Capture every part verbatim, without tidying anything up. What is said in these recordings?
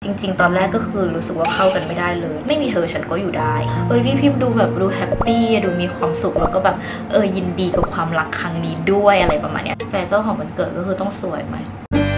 จริงๆตอนแรกก็คือรู้สึกว่าเข้ากันไม่ได้เลยไม่มีเธอฉันก็อยู่ได้เอ้ยพี่พิมพ์ดูแบบดูแฮปปี้ดูมีความสุขแล้วก็แบบเออยินดีกับความรักครั้งนี้ด้วยอะไรประมาณเนี้ยแฟนเจ้าของวันเกิดก็คือต้องสวยไหม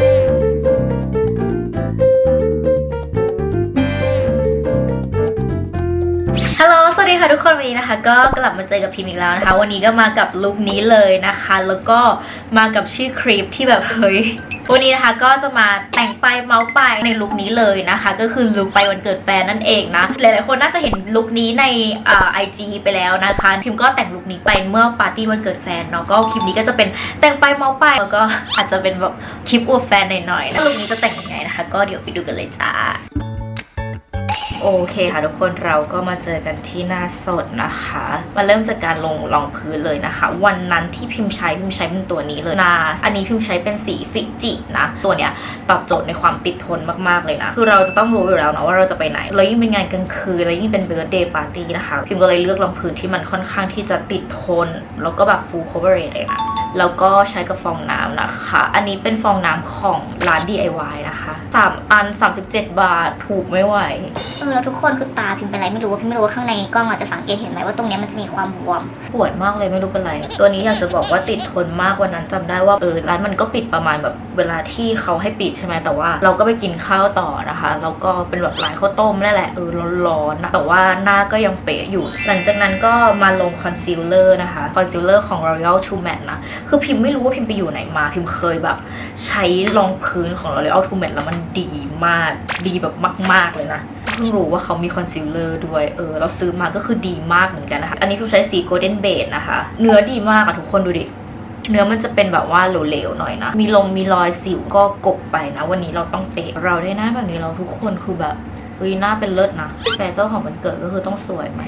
ฮัลโหลสวัสดีค่ะทุกคนวันนี้นะคะก็กลับมาเจอกับพิมพ์อีกแล้วนะคะวันนี้ก็มากับลุคนี้เลยนะคะแล้วก็มากับชื่อคลิปที่แบบเฮ้ยวันนี้นะคะก็จะมาแต่งไปเมาส์ไปในลุคนี้เลยนะคะก็คือลุคไปวันเกิดแฟนนั่นเองนะหลายๆคนน่าจะเห็นลุคนี้ในอ่าไอจีไปแล้วนะคะพิมก็แต่งลุคนี้ไปเมื่อปาร์ตี้วันเกิดแฟนเนาะก็คลิปนี้ก็จะเป็นแต่งไปเมาส์ไปแล้วก็อาจจะเป็นแบบคลิปอวดแฟนหน่อยๆนะลุคนี้จะแต่งยังไงนะคะก็เดี๋ยวไปดูกันเลยจ้าโอเคค่ะทุกคนเราก็มาเจอกันที่หน้าสดนะคะมาเริ่มจากการลงรองพื้นเลยนะคะวันนั้นที่พิมพ์ใช้พิมพ์ใช้เป็นตัวนี้เลยนาอันนี้พิมพ์ใช้เป็นสีฟิจินะตัวเนี้ยตอบโจทย์ในความติดทนมากๆเลยนะคือเราจะต้องรู้อยู่แล้วนะว่าเราจะไปไหนแล้วยิ่งเป็นงานกลางคืนแล้วยิ่งเป็นเบิร์ธเดย์ปาร์ตี้นะคะพิมก็เลยเลือกรองพื้นที่มันค่อนข้างที่จะติดทนแล้วก็แบบ full coverage เลยนะแล้วก็ใช้กับฟองน้ำนะคะอันนี้เป็นฟองน้ำของร้าน ดี ไอ วาย นะคะสามอันสามสิบเจ็ดบาทถูกไม่ไหวเออแล้วทุกคนคือตาพิมเป็นไรไม่รู้ว่าพิมไม่รู้ว่าข้างในกล้องอาจจะสังเกตเห็นไหมว่าตรงนี้มันจะมีความบวมปวดมากเลยไม่รู้เป็นไรตัวนี้อยากจะบอกว่าติดทนมากวันนั้นจำได้ว่าเออร้านมันก็ปิดประมาณแบบเวลาที่เขาให้ปิดใช่ไหมแต่ว่าเราก็ไปกินข้าวต่อนะคะแล้วก็เป็นแบบร้านข้าวต้มนั่นแหละเออร้อนๆนะแต่ว่าหน้าก็ยังเป๊ะอยู่หลังจากนั้นก็มาลงคอนซีลเลอร์นะคะคอนซีลเลอร์ของ L'Oreal True Matte นะคือพิมไม่รู้ว่าพิมไปอยู่ไหนมาพิมเคยแบบใช้รองพื้นของ L'Oreal True Matte แล้วมันดีมากดีแบบมากๆเลยนะเพิ่งรู้ว่าเขามีคอนซีลเลอร์ด้วยเออเราซื้อมาก็คือดีมากเหมือนกันนะคะอันนี้พิมใช้สี Golden Beige นะคะเนื้อดีมากอะทุกคนดูดิเนื้อมันจะเป็นแบบว่าเหลวๆหน่อยนะมีลงมีรอยสิวก็กบไปนะวันนี้เราต้องเป๊ะเราได้หน้าแบบนี้เราทุกคนคือแบบเฮ้ยหน้าเป็นเลิศนะแฟนเจ้าของวันเกิดก็คือต้องสวยไหม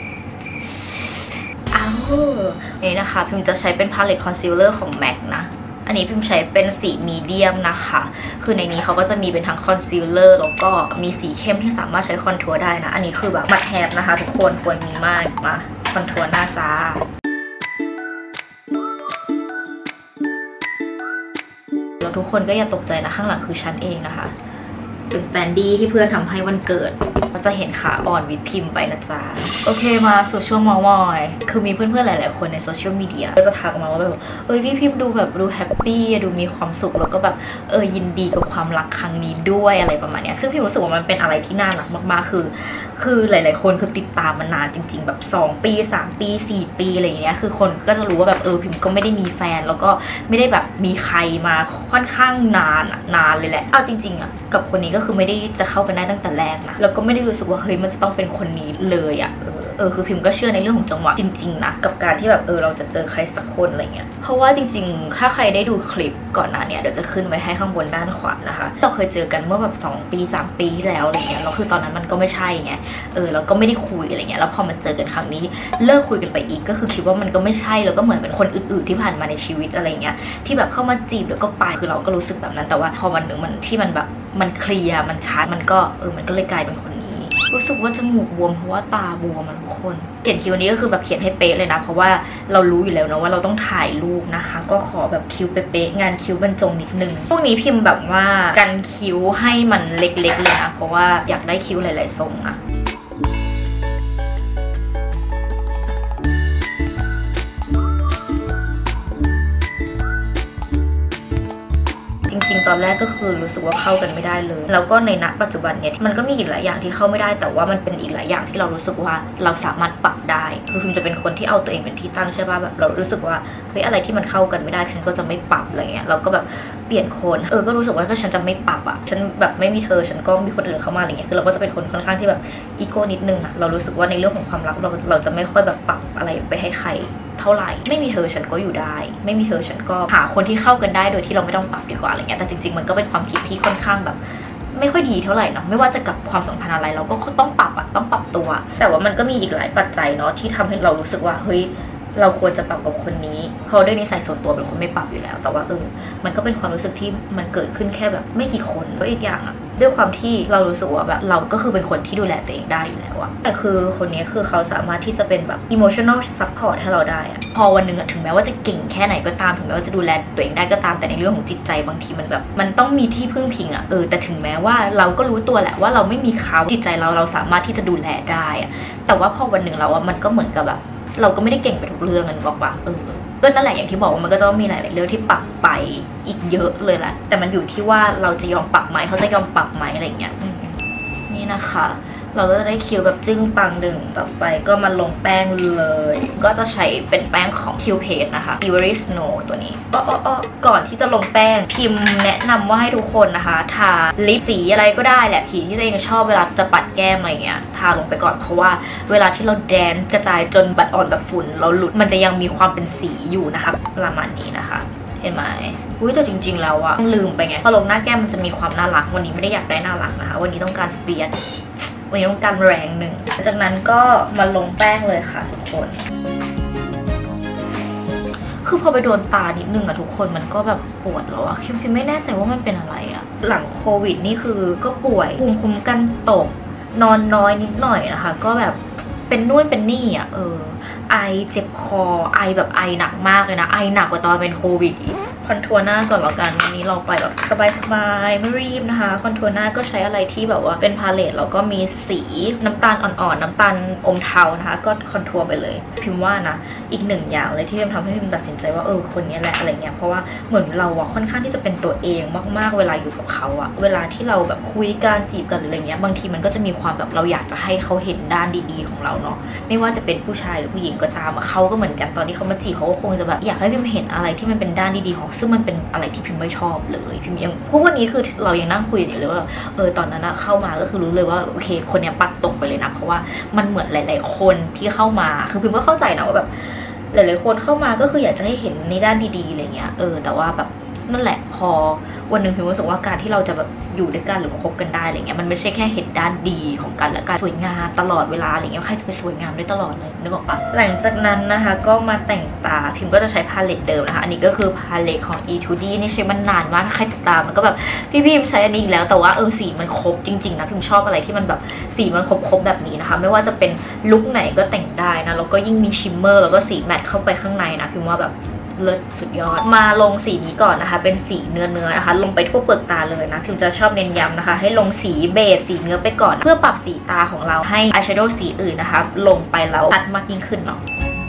อ้าวนี่นะคะพิมจะใช้เป็นพาเลตคอนซีลเลอร์ของ แม็ก นะอันนี้พิมใช้เป็นสีมีเดียมนะคะคือในนี้เขาก็จะมีเป็นทั้งคอนซีลเลอร์แล้วก็มีสีเข้มที่สามารถใช้คอนทัวร์ได้นะอันนี้คือแบบมาแทบนะคะทุกคนควรมีมากมาคอนทัวร์หน้าจ้าแล้วทุกคนก็อย่าตกใจนะข้างหลังคือฉันเองนะคะเป็นสแตนดี้ที่เพื่อนทำให้วันเกิดเราจะเห็นขาอ่อนวิดพิมพ์ไปนะจ๊ะโอเคมาโซเชียลมอมอยคือมีเพื่อนๆหลายๆคนในโซเชียลมีเดียก็จะทักมาว่าแบบเอ้ยพี่พิมพ์ดูแบบดูแฮปปี้ดูมีความสุขแล้วก็แบบเออยินดีกับความรักครั้งนี้ด้วยอะไรประมาณเนี้ยซึ่งพิมรู้สึกว่ามันเป็นอะไรที่น่ารักมากๆคือคือหลายๆคนคือติดตามมานานจริงๆแบบสองปีสามปีสี่ปีอะไรอย่างเงี้ยคือคนก็จะรู้ว่าแบบเออพิมก็ไม่ได้มีแฟนแล้วก็ไม่ได้แบบมีใครมาค่อนข้างนานนานเลยแหละเอาจริงๆอ่ะกับคนนี้ก็คือไม่ได้จะเข้ากันได้ตั้งแต่แรกนะแล้วก็ไม่ได้รู้สึกว่าเฮ้ยมันจะต้องเป็นคนนี้เลยอ่ะเออเออคือพิมก็เชื่อในเรื่องของจังหวะจริงๆนะกับการที่แบบเออเราจะเจอใครสักคนอะไรเงี้ยเพราะว่าจริงๆถ้าใครได้ดูคลิปก่อนหน้าเนี่ยเดี๋ยวจะขึ้นไว้ให้ข้างบนด้านขวานะคะเราเคยเจอกันเมื่อแบบสองปีสามปีที่แล้วอะไรเงี้ยแล้วคือตอนนั้นมันก็ไม่ใช่ไงเออแล้วก็ไม่ได้คุยอะไรเงี้ยแล้วพอมาเจอกันครั้งนี้เลิกคุยกันไปอีกก็คือคิดว่ามันก็ไม่ใช่แล้วก็เหมือนเป็นคนอื่นๆที่ผ่านมาในชีวิตอะไรเงี้ยที่แบบเข้ามาจีบแล้วก็ไปคือเราก็รู้สึกแบบนั้นแต่ว่าพอวันหนึ่งมันที่มันแบบมันเคลียร์มันชัดมันก็เออมันก็เลยกลายเป็นคนนี้รู้สึกว่าจมูกบวมเพราะว่าตาบวมมันทุกคนเขียนคิ้ววันนี้ก็คือแบบเขียนให้เป๊ะเลยนะเพราะว่าเรารู้อยู่แล้วนะว่าเราต้องถ่ายรูปนะคะก็ขอแบบคิ้วเป๊ะๆงานคิ้วบรรจงนิดนึงพวกนี้พิมพ์แบบว่ากันคิ้วให้มันเล็กๆเลยนะเพราะว่าอยากได้คิ้วหลายๆทรงอะจริงๆตอนแรกก็คือรู้สึกว่าเข้ากันไม่ได้เลยแล้วก็ในณปัจจุบันเนี่ยมันก็มีอีกหลายอย่างที่เข้าไม่ได้แต่ว่ามันเป็นอีกหลายอย่างที่เรารู้สึกว่าเราสามารถปรับได้คือพิมจะเป็นคนที่เอาตัวเองเป็นที่ตั้งใช่ป่ะแบบเรารู้สึกว่าเฮ้ยอะไรที่มันเข้ากันไม่ได้ฉันก็จะไม่ปรับอะไรเงี้ยเราก็แบบเปลี่ยนคนเออก็รู้สึกว่าถ้าฉันจะไม่ปรับอ่ะฉันแบบไม่มีเธอฉันก็มีคนอื่นเข้ามาอะไรเงี้ยคือเราก็จะเป็นคนค่อนข้างที่แบบอีโก้นิดนึงอ่ะเรารู้สึกว่าในเรื่องของความรักเราเราจะไม่ค่อยแบบปรับอะไรไปให้ใครเท่าไหร่ไม่มีเธอฉันก็อยู่ได้ไม่มีเธอฉันก็หาคนที่เข้ากันได้โดยที่เราไม่ต้องปรับดีกว่าอะไรเงี้ยแต่จริงๆมันก็เป็นความคิดที่ค่อนข้างแบบไม่ค่อยดีเท่าไหร่เนาะไม่ว่าจะกับความสัมพันธ์อะไรเราก็ต้องปรับอะต้องปรับตัวแต่ว่ามันก็มีอีกหลายปัจจัยเนาะที่ทำให้เรารู้สึกว่าเฮ้ยเราควรจะปรับกับคนนี้เพราะด้วยนิสัยส่วนตัวเป็นคนไม่ปรับอยู่แล้วแต่ว่าเออมันก็เป็นความรู้สึกที่มันเกิดขึ้นแค่แบบไม่กี่คนก็อีกอย่างอะด้วยความที่เรารู้สึกว่าแบบเราก็คือเป็นคนที่ดูแลตัวเองได้อยู่แล้วอะแต่คือคนนี้คือเขาสามารถที่จะเป็นแบบ emotional support ให้เราได้อะพอวันหนึ่งถึงแม้ว่าจะเก่งแค่ไหนก็ตามถึงแม้ว่าจะดูแลตัวเองได้ก็ตามแต่ในเรื่องของจิตใจบางทีมันแบบมันต้องมีที่พึ่งพิงอะเออแต่ถึงแม้ว่าเราก็รู้ตัวแหละว่าเราไม่มีเขาจิตใจเราเราสามารถที่จะดูแลได้อะแต่ว่าพอวันหนึ่งเราอะมันก็เหมือนกับแบบเราก็ไม่ได้เก่งไปทุกเรื่องกันบอกว่าเออก็นั่นแหละอย่างที่บอกว่ามันก็จะมีหลายๆเรื่องที่ปรับไปอีกเยอะเลยแหละแต่มันอยู่ที่ว่าเราจะยอมปรับไหมเขาจะยอมปรับไหมอะไรเงี้ยนี่นะคะเราก็จะได้คิวแบบจึ้งปังดึงต่อไปก็มาลงแป้งเลยก็จะใช้เป็นแป้งของคิวเพจนะคะ Ivory Snow ตัวนี้อ้ออ้อก่อนที่จะลงแป้งพิมพ์แนะนำว่าให้ทุกคนนะคะทาลิปสีอะไรก็ได้แหละสีที่ตัวเองชอบเวลาจะปัดแก้มอะไรเงี้ยทาลงไปก่อนเพราะว่าเวลาที่เราแดนกระจายจนบัดอ่อนแบบฝุ่นเราหลุดมันจะยังมีความเป็นสีอยู่นะคะประมาณนี้นะคะเห็นไหมอุ้ยแต่จริงๆแล้วอะลืมไปไงพอลงหน้าแก้มมันจะมีความน่ารักวันนี้ไม่ได้อยากได้น่ารักนะคะวันนี้ต้องการเฟียสวันนี้ต้องการแรงหนึ่งจากนั้นก็มาลงแป้งเลยค่ะทุกคนคือพอไปโดนตานิดนึงอะทุกคนมันก็แบบปวดแล้วอะคิมคิมไม่แน่ใจว่ามันเป็นอะไรอะหลังโควิดนี่คือก็ป่วยภูมิคุ้มกันตกนอนน้อยนิดหน่อยนะคะก็แบบเป็นนู่นเป็นนี่อะเออไอเจ็บคอไอแบบไอหนักมากเลยนะไอหนักกว่าตอนเป็นโควิดคอนทัวร์หน้าก่อนแล้วกันวันนี้เราไปแบบสบายๆไม่รีบนะคะคอนทัวร์หน้าก็ใช้อะไรที่แบบว่าเป็นพาเลตแล้วก็มีสีน้ำตาลอ่อนๆน้ำตาลอมเทานะคะก็คอนทัวร์ไปเลยพิมพ์ว่านะอีกหนึ่งอย่างเลยที่พิมทำให้พิมตัดสินใจว่าเออคนนี้แหละอะไรเงี้ยเพราะว่าเหมือนเราอะค่อนข้างที่จะเป็นตัวเองมากๆเวลาอยู่กับเขาอะเวลาที่เราแบบคุยกันจีบกันอะไรเงี้ยบางทีมันก็จะมีความแบบเราอยากจะให้เขาเห็นด้านดีๆของเราเนาะไม่ว่าจะเป็นผู้ชายหรือผู้หญิงก็ตามเขาก็เหมือนกันตอนที่เขามาจีบเขาก็คงจะแบบอยากให้พิมเห็นอะไรที่มันเป็นด้านดีๆของซึ่งมันเป็นอะไรที่พิมไม่ชอบเลยพิมยังพวกวันนี้คือเรายังนั่งคุยอยู่เลยว่าเออตอนนั้นเข้ามาก็คือรู้เลยว่าโอเคคนเนี้ยปัดตกไปเลยนะเพราะว่ามันเหมือนหลายๆคนที่เข้ามาคือพิมก็เข้าใจนะว่าแบบหลายๆคนเข้ามาก็คืออยากจะให้เห็นในด้านดีๆอะไรเงี้ยเออแต่ว่าแบบนั่นแหละพอวันหนึ่งพิมรู้สึกว่าการที่เราจะแบบอยู่ด้วยกันหรือคบกันได้อะไรเงี้ยมันไม่ใช่แค่เห็นด้านดีของกันและกันสวยงามตลอดเวลาอะไรเงี้ยใครจะไปสวยงามได้ตลอดเลยนึกออกปะหลังจากนั้นนะคะก็มาแต่งตาพิมก็จะใช้พาเลตเดิมนะคะอันนี้ก็คือพาเลตของ อี ทู ดี นี่ใช้มันนานมากถ้าใครติดตามมันก็แบบพี่พิมใช้อันนี้อีกแล้วแต่ว่าเออสีมันครบจริงๆนะพิมชอบอะไรที่มันแบบสีมันครบๆแบบนี้นะคะไม่ว่าจะเป็นลุคไหนก็แต่งได้นะแล้วก็ยิ่งมีชิมเมอร์แล้วก็สีแมทเข้าไปข้างในนะพิมว่าแบบเลิศสุดยอดมาลงสีนี้ก่อนนะคะเป็นสีเนื้อเนื้อนะคะลงไปทั่วเปลือกตาเลยนะพิมจะชอบเน้นย้ำนะคะให้ลงสีเบสสีเนื้อไปก่อนเพื่อปรับสีตาของเราให้อายแชโดว์สีอื่นนะคะลงไปแล้วชัดมากยิ่งขึ้นเนาะ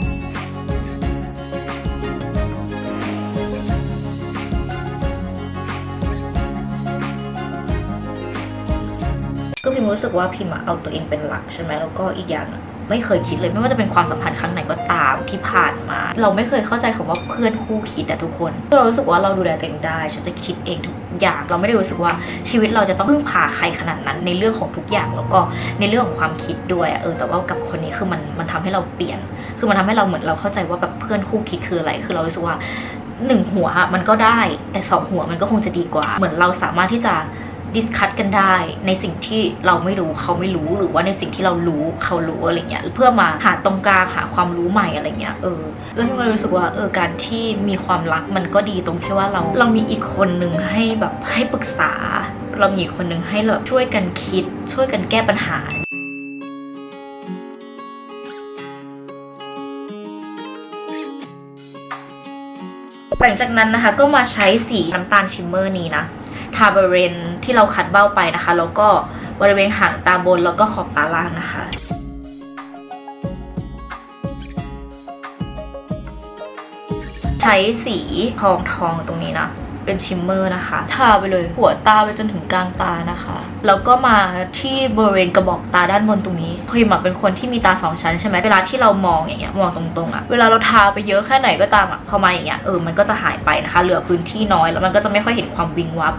ก็พิมรู้สึกว่าพิมเอาตัวเองเป็นหลักใช่ไหมแล้วก็อีกอย่างไม่เคยคิดเลยไม่ว่าจะเป็นความสัมพันธ์ครั้งไหนก็ตามที่ผ่านมาเราไม่เคยเข้าใจคำว่าเพื่อนคู่คิดอะทุกคนเรารู้สึกว่าเราดูแลตัวเองได้ฉันจะคิดเองทุกอย่างเราไม่ได้รู้สึกว่าชีวิตเราจะต้องพึ่งพาใครขนาดนั้นในเรื่องของทุกอย่างแล้วก็ในเรื่องของความคิดด้วยเออแต่ว่ากับคนนี้คือมันมันทำให้เราเปลี่ยนคือมันทำให้เราเหมือนเราเข้าใจว่าแบบเพื่อนคู่คิดคืออะไรคือเรารู้สึกว่าหนึ่งหัวมันก็ได้แต่สองหัวมันก็คงจะดีกว่าเหมือนเราสามารถที่จะดิสคัทกันได้ในสิ่งที่เราไม่รู้เขาไม่รู้หรือว่าในสิ่งที่เรารู้เขารู้อะไรเงี้ยเพื่อมาหาตรงกลางหาความรู้ใหม่อะไรเงี้ยเออแล้วพี่ก็รู้สึกว่าเออการที่มีความรักมันก็ดีตรงที่ว่าเราเรามีอีกคนนึงให้แบบให้ปรึกษาเรามีอีกคนนึงให้แบบช่วยกันคิดช่วยกันแก้ปัญหาหลังจากนั้นนะคะก็มาใช้สีน้ำตาลชิมเมอร์นี้นะทาบริเวณที่เราคัดเบ้าไปนะคะแล้วก็บริเวณหางตาบนแล้วก็ขอบตาล่างนะคะใช้สีทองทองตรงนี้นะเป็นชิมเมอร์นะคะทาไปเลยหัวตาไปจนถึงกลางตานะคะแล้วก็มาที่บริเวณกระบอกตาด้านบนตรงนี้พิมเป็นคนที่มีตาสองชั้นใช่ไหมเวลาที่เรามองอย่างเงี้ยมองตรงๆอะเวลาเราทาไปเยอะแค่ไหนก็ตามอะพอมาอย่างเงี้ยเออมันก็จะหายไปนะคะเหลือพื้นที่น้อยแล้วมันก็จะไม่ค่อยเห็นความวิงวับ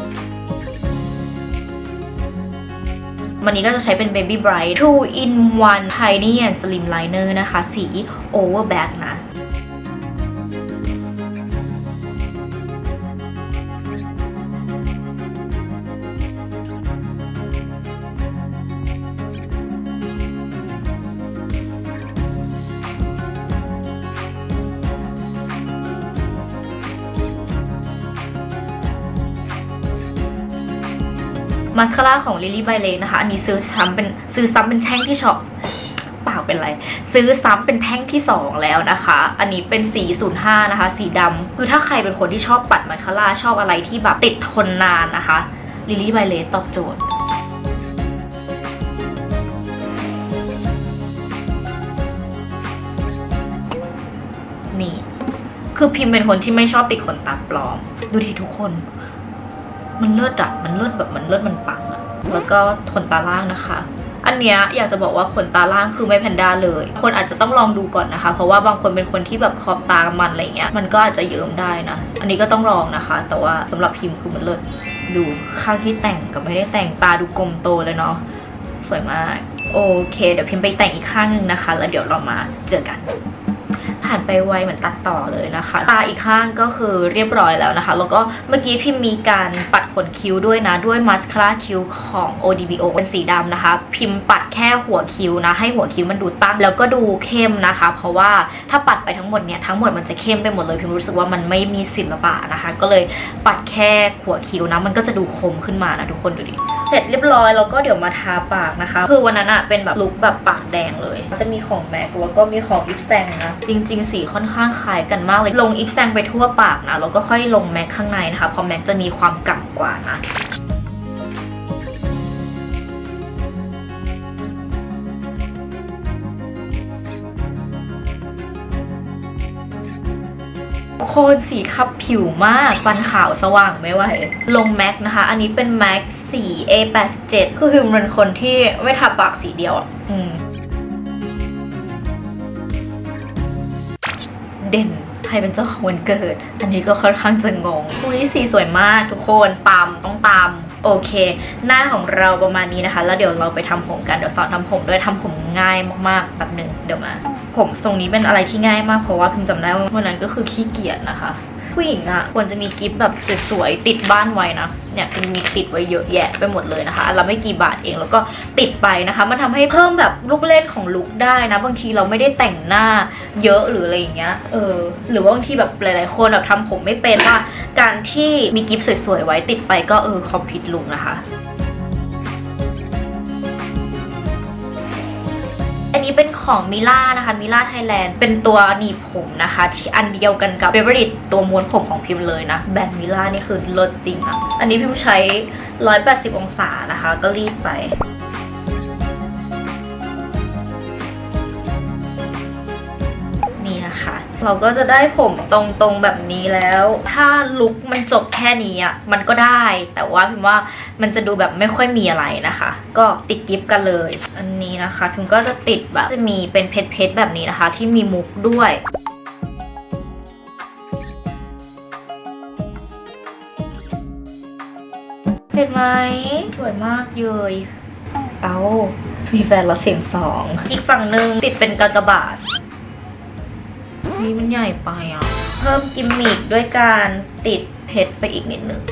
วันนี้ก็จะใช้เป็น Baby Bright two in one Tiny and Slim Liner นะคะสี Overback นะมาสคาร่าของ Lily by Lake นะคะอันนี้ซื้อซ้ำเป็นซื้อซ้ำเป็นแท่งที่ช็อปเปล่าเป็นไรซื้อซ้ำเป็นแท่งที่สองแล้วนะคะอันนี้เป็นสีศูนย์ห้านะคะสีดำคือถ้าใครเป็นคนที่ชอบปัดมาสคาร่าชอบอะไรที่แบบติดทนนานนะคะ Lily by Lake ตอบโจทย์นี่คือพิมพ์เป็นคนที่ไม่ชอบติดขนตาปลอมดูดิทุกคนมันเลิศอะมันเลิศแบบมันเลิศมันปังอะแล้วก็ขนตาล่างนะคะอันเนี้ยอยากจะบอกว่าขนตาล่างคือไม่แพนด้าเลยคนอาจจะต้องลองดูก่อนนะคะเพราะว่าบางคนเป็นคนที่แบบขอบตามันอะไรเงี้ยมันก็อาจจะเยิ้มได้นะอันนี้ก็ต้องลองนะคะแต่ว่าสำหรับพิมพ์คือมันเลิศดูข้างที่แต่งกับไม่ได้แต่งตาดูกลมโตเลยเนาะสวยมากโอเคเดี๋ยวพิมพ์ไปแต่งอีกข้างนึงนะคะแล้วเดี๋ยวเรามาเจอกันผ่านไปไวเหมือนตัดต่อเลยนะคะตาอีกข้างก็คือเรียบร้อยแล้วนะคะแล้วก็เมื่อกี้พิมพ์มีการปัดขนคิ้วด้วยนะด้วยมาสคาร่าคิ้วของ โอ ดี บี โอ เป็นสีดำนะคะพิมพ์ปัดแค่หัวคิ้วนะให้หัวคิ้วมันดูตั้งแล้วก็ดูเข้มนะคะเพราะว่าถ้าปัดไปทั้งหมดเนี่ยทั้งหมดมันจะเข้มไปหมดเลยพิมรู้สึกว่ามันไม่มีศิลปะนะคะก็เลยปัดแค่หัวคิ้วนะมันก็จะดูคมขึ้นมานะทุกคนดูดิเสร็จเรียบร้อยแล้วก็เดี๋ยวมาทาปากนะคะคือวันนั้นอะเป็นแบบลุคแบบปากแดงเลยจะมีของแม็กแล้วก็มีของอิฟแซงนะจริงๆสีค่อนข้างคล้ายกันมากเลยลงอิฟแซงไปทั่วปากนะแล้วก็ค่อยลงแม็กข้างในนะคะเพราะแม็กจะมีความกำกว่านะโคนสีขับผิวมากฟันขาวสว่างไม่ไหวลงแม็กนะคะอันนี้เป็นแม็กสี เอ แปดสิบเจ็ด คือพิมเป็นคนที่ไม่ทาปากสีเดียวอ่ะอืมเด่นใครเป็นเจ้าของวันเกิดอันนี้ก็ค่อนข้างจะงงอุ้ยสีสวยมากทุกคนตามต้องตามโอเคหน้าของเราประมาณนี้นะคะแล้วเดี๋ยวเราไปทำผมกันเดี๋ยวสอนทำผมด้วยทำผมง่ายมากๆแบบหนึ่งเดี๋ยวมาผมทรงนี้เป็นอะไรที่ง่ายมากเพราะว่าพิมจำได้ว่าวันนั้นก็คือขี้เกียจนะคะผู้หญิงอะควรจะมีกิฟต์แบบสวยๆติดบ้านไว้นะเนี่ยพิมมีติดไว้เยอะแยะไปหมดเลยนะคะเราไม่กี่บาทเองแล้วก็ติดไปนะคะมันทำให้เพิ่มแบบลูกเล่นของลุคได้นะบางทีเราไม่ได้แต่งหน้าเยอะหรืออะไรอย่างเงี้ยเออหรือว่าบางทีแบบหลายๆคนแบบทำผมไม่เป็นว่าการที่มีกิฟต์สวยๆไว้ติดไปก็เออคอมพลีทลุคนะคะอันนี้เป็นของมิล่านะคะมิล่าไทยแลนด์เป็นตัวหนีบผมนะคะที่อันเดียวกันกับเฟเวอริตตัวม้วนผมของพิมเลยนะแบรนด์มิล่านี่คือเลิศจริงอ่ะอันนี้พิมใช้หนึ่งร้อยแปดสิบองศานะคะก็รีดไปนี่นะคะเราก็จะได้ผมตรงๆแบบนี้แล้วถ้าลุคมันจบแค่นี้อ่ะมันก็ได้แต่ว่าพิมว่ามันจะดูแบบไม่ค่อยมีอะไรนะคะก็ติดกิฟต์กันเลยอันนี้นะคะพิมก็จะติดแบบจะมีเป็นเพชรๆแบบนี้นะคะที่มีมุกด้วยเห็นไหมสวยมากเลยเอามีแฟนละเสียงสองอีกฝั่งหนึ่งติดเป็นกากบาทนี่มันใหญ่ไปอ่ะเพิ่มกิมมิคด้วยการติดเพชรไปอีกนิดนึง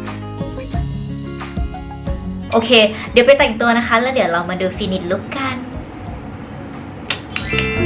โอเคเดี๋ยวไปแต่งตัวนะคะแล้วเดี๋ยวเรามาดูฟินิชลุคกัน